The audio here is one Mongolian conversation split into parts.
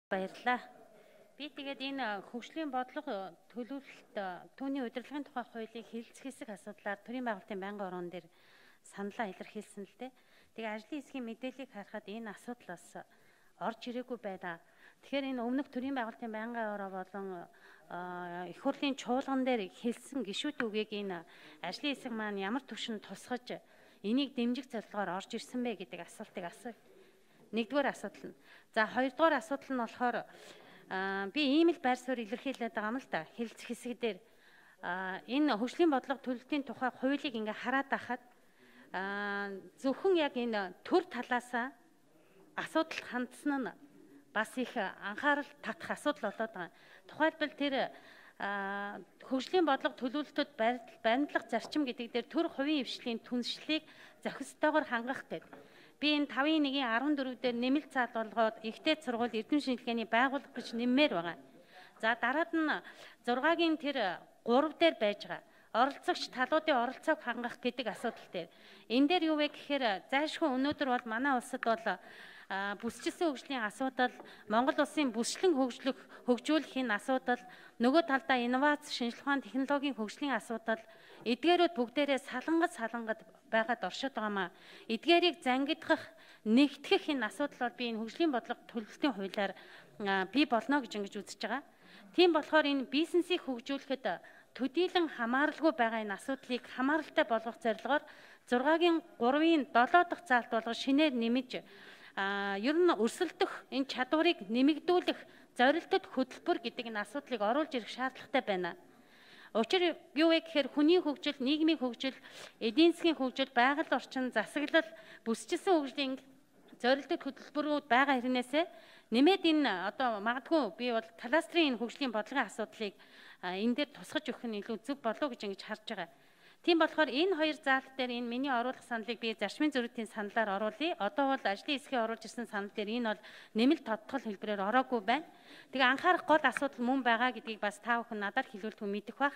Баярлалаа. Би тэгээд энэ хөгжлийн бодлого төлөвлөлт түүний удирдлагын тухай хуулийг хэлэлцэх хэсэг асуудлаар төрийн байгуулалтын байнгын орон дээр саналаа илэрхийлсэн л дээ. Тэгээд ажлын хэсгийн мэдээллийг харахад энэ асуудал бас орж ирээгүй байна. Тэгэхээр энэ өмнөх төрийн байгуулалтын байнгын ороо болон их хурлын чуулган дээр хэлсэн гишүүд үгийг энэ ажлын хэсэг маань ямар түвшинд тусгаж энийг дэмжих зорилгоор орж ирсэн бэ гэдэг асуултыг асууя. Нэгдүгээр асуудал нь. За хоёрдугаар асуудал нь болохоор би ийм л байр суурь илэрхийлээд байгаа юм л да. Хэлэлцэх хэсэгдэр энэ хөгжлийн бодлого төлөвлөлтийн тухай хуулийг ингээ хараад байхад зөвхөн яг энэ төр талаасаа асуудал хандсан нь бас их анхаарал татах асуудал болоод байгаа. Тухайлбал тэр хөгжлийн бодлого төлөвлөлтөд баримтлах зарчим гэдэг дээр төр хувийн хвшлийн түншлэлийг зохистойгоор хангах гэдэг. Би энэ 5.1-14 дээр нэмэлт цаал болгоод ихтэй сургууль эрдэм шинжилгээний байгууллага гэж нэммээр байгаа. За дараад нь 6-гийн тэр 3 дээр байж байгаа. Оролцогч талуудын оролцоог хангах гэдэг асуудал дээр. Энэ дээр юу вэ гэхээр зайлшгүй өнөөдөр бол манай улсад бол бүсчилсэн хөгжлийн асуудал, Монгол улсын бүсчлэн хөгжүүлэхийн асуудал, нөгөө талдаа инновац, шинжилгээ ухаан, технологийн хөгжлийн асуудал, эдгээрүүд бүгдээрээ салангад байгаад оршоод байгаамаа. Эдгээрийг зангидгах, нэгтгэх энэ асуудал бол би энэ хөгжлийн бодлого төлөвлөлтийн хуулиар бий болно гэж ингэж үзэж байгаа. Тийм болохоор энэ бизнесийг хөгжүүлэхэд төдийлөн хамааралгүй байгаа энэ асуудлыг хамааралтай болгох зорилгоор 6-гийн 3-ын 7 дахь заалт болгож шинээр нэмэж ер нь өрсөлдөх энэ чадварыг нэмэгдүүлэх зорилттой хөтөлбөр гэдэг энэ асуудлыг оруулж ирэх шаардлагатай байна. Учир юу вэ гэхээр хүний хөгжил, нийгмийн хөгжил, эдийн засгийн хөгжил, байгаль орчин, засаглал, бүсчилсэн хөгжлийн зорилттой хөтөлбөрүүд байгаа хэрнээсээ нэмээд энэ одоо магадгүй би бол талаастрын энэ хөгжлийн бодлогын асуудлыг энэ дээр тусгаж өгөх нь илүү зөв болов гэж ингэж харж байгаа. Тийм болохоор энэ хоёр заалт дээр энэ миний оруулах саналыг би зарчмын зөрүүтийн саналаар оруулъя. Одоо бол ажлын хэсгийн оруулж ирсэн санал дээр энэ бол нэмэлт тодтгол хэлбэрээр ороогүй байна. Тэгээ анхаарах гол асуудал мөн байгаа гэдгийг бас та бүхэн надад хэлүүлдэг мэдэх бах.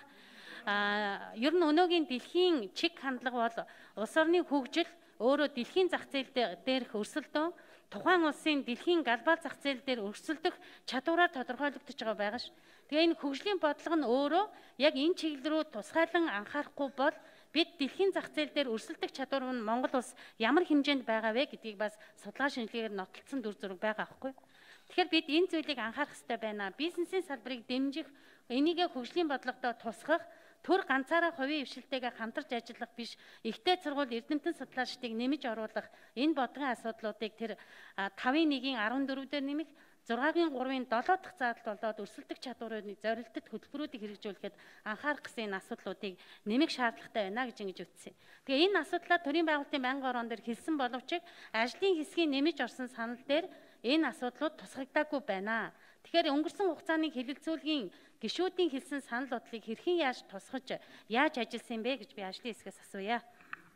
Ер нь өнөөгийн дэлхийн чиг хандлага бол улс орны хөгжил өөрөө дэлхийн зах зээл дээрх өрсөлдөөн, тухайн улсын дэлхийн глобал зах зээл дээр өрсөлдөх чадвараар тодорхойлогдож байгаа ш. Тэгээ энэ хөгжлийн бодлого нь өөрөө яг энэ чиглэл рүү тусгайлан анхаарахгүй бол бид дэлхийн зах зээл дээр өрсөлдөх чадвар нь Монгол улс ямар хэмжээнд байгаа вэ гэдгийг бас судалгаа шинжилгээгээр нотолцсон дүр зураг байгаа аахгүй. Тэгэхээр бид энэ зүйлийг анхаарах хэрэгтэй байна. Бизнесийн салбарыг дэмжих, энийгээ хөгжлийн бодлогодоо тусгах, төр ганцаараа хувийн хвшилтэйгээ хамтарч ажиллах биш, ихтэй сургууль эрдэмтэн судлаачдыг нэмж оруулах энэ бодлогын асуудлуудыг тэр 5.1-14 дээр нэмэх 6-гийн 3-ын 7 дахь заалт болоод өрсөлдөх чадваруудыг зорилттой хөтөлбөрүүдийг хэрэгжүүлэхэд анхаарах гэсэн энэ асуудлуудыг нэмэх шаардлагатай байна гэж ингэж үздсэн. Тэгээ энэ асуудлаа төрийн байгуулалтын байнгын орон дээр хэлсэн боловч ажлын хэсгийн нэмж орсон санал дээр энэ асуудлууд тусгагдаагүй байна. Тэгэхээр өнгөрсөн хугацааны хэлэлцүүлгийн гишүүдийн хэлсэн санал бодлыг хэрхэн яаж тусгаж яаж ажилласан бэ гэж би ажлын хэсгээс асууя.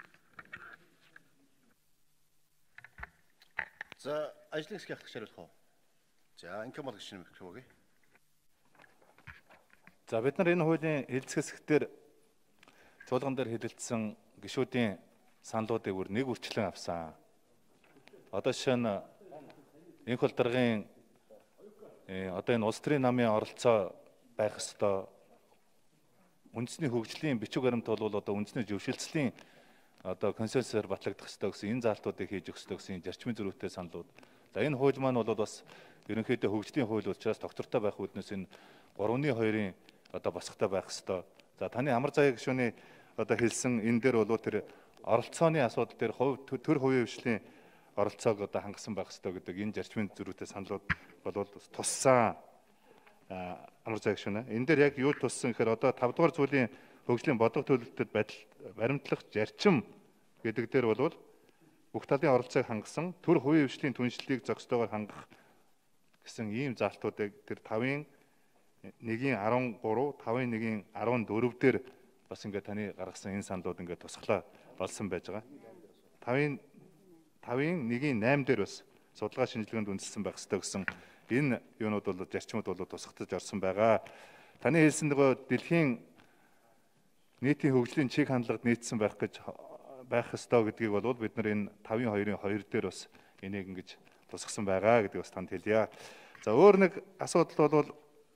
За ажлын хэсгийн ахлагч хариулах уу? За инком болгоч микрофон. За бид нар энэ хуулийн хэлэлцэх хэсгээр чуулган дээр хэлэлцсэн гишүүдийн саналуудыг бүр нэг үрчлэн авсан. Одоо жишээ нь энх хол даргын одоо энэ улс төрийн намын оролцоо байх ёстой. Үндэсний хөгжлийн бичиг баримт бол одоо үндэсний зөвшөлтслийн одоо консенсусаар батлагдах ёстой гэсэн энэ заалтуудыг хийж өгөх ёстой гэсэн зарчмын зөрүүтэй саналууд. За энэ хууль маань бол бас ерөнхийдөө хөгжлийн хууль учраас доктортой байх үүднээс энэ 3.2-ын одоо босготой байх ёстой. За таны амар заяа гишүүний одоо хэлсэн энэ дээр бол тэр оролцооны асуудал дээр төр хувийн хвшлийн оролцоог одоо хангасан байх ёстой гэдэг энэ зарчмын зөрүүтэй саналууд бол туссан. Амар заяа гишүүнэ. Энэ дээр яг юу туссан гэхээр одоо 5 дугаар зүйлийн хөгжлийн бодлого төлөвлөлтөд баримтлах зарчим гэдэг дээр бол бүх талын оролцоог хангасан төр хувийн хвшлийн түншлэлийг зохистойгоор хангах гэсэн ийм заалтуудыг тэр 5.1-13, 5.1-14 дээр бас ингээд таны гаргасан энэ саналууд ингээд тусглаа болсон байж байгаа. 5.1-8 дээр бас судалгаа шинжилгээнд үндэслэн байх ёстой гэсэн энэ юунууд бол зарчмууд бол тусгатаж орсон байгаа. Таны хэлсэн нөгөө дэлхийн нийтийн хөгжлийн чиг хандлагад нийцсэн байх ёстой гэдгийг бол бид нар энэ 5.2-ын 2 дээр бас энийг ингэж тусгасан байгаа гэдгийг бас танд хэлье. За өөр нэг асуудал бол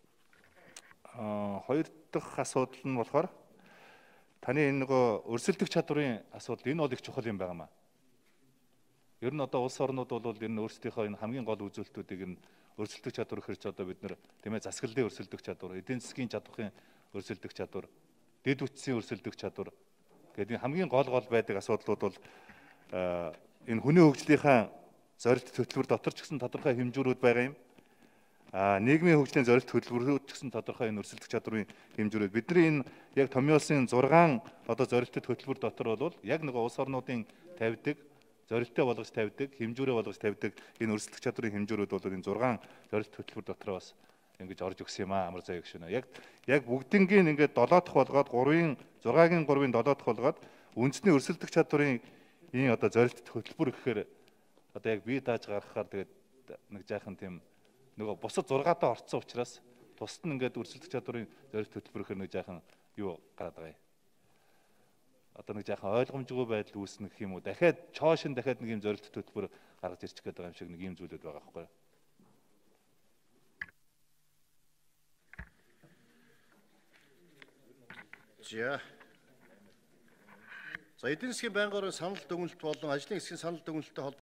хоёр дахь асуудал нь болохоор таны энэ нөгөө өрсөлдөх чадварын асуудал энэ бол их чухал юм байна. Ер нь одоо улс орнууд бол ер нь өөрсдийнхөө энэ хамгийн гол үзүүлэлтүүдийг нь өрсөлдөх чадвар хэрч одоо бид нэр тийм ээ засаглалын өрсөлдөх чадвар, эдийн засгийн чадварын өрсөлдөх чадвар, дэд үтсийн өрсөлдөх чадвар гэдэг хамгийн гол байдаг асуудлууд бол энэ хүний хөгжлийнхаа зорилт хөтөлбөр дотор ч гэсэн тодорхой хэмжүүрүүд байгаа юм. Нийгмийн хөгжлийн зорилт хөтөлбөрүүд ч гэсэн тодорхой энэ өрсөлдөх чадварын хэмжүүрүүд. Бидний энэ яг томьёо улсын 6 одоо зорилттой хөтөлбөр дотор бол яг нэг улс орнуудын тавьдаг зорилттой болгож тавьдаг, хэмжүүрээ болгож тавьдаг энэ өрсөлдөх чадрын хэмжүүрүүд бол энэ 6 зорилт хөтөлбөр дотор бас ингэж орж өгсөн юм амар заяа гүшүүнэ. Яг бүгднгийн ингээд 7 дахь болгоод 6-гийн 7 дахь болгоод үндэсний өрсөлдөх чадрын энэ одоо зорилт хөтөлбөр гэхээр одоо яг бие дааж гаргахаар тэгээд нэг жаахан тийм нөгөө бусад 6-аад орцсон учраас тусад нь ингээд өрсөлдөх чадрын зорилт хөтөлбөр гэхээр нэг жаахан юу гараад байгаа юм. Одоо нэг жаахан ойлгомжгүй байдал үүснэ гэх юм уу. Дахиад дахиад нэг юм зорилт хөтөлбөр гаргаж ирчих гээд байгаа юм шиг нэг юм зүйлүүд байгаа байхгүй юу? За эдийн засгийн байнгын орон санал дүгнэлт болон ажлын хэсгийн санал дүгнэлттэй